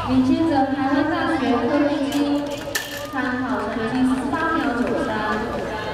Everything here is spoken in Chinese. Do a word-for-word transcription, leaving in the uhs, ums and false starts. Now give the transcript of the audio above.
领先着台湾大学柯明基，参考成绩十八秒九三。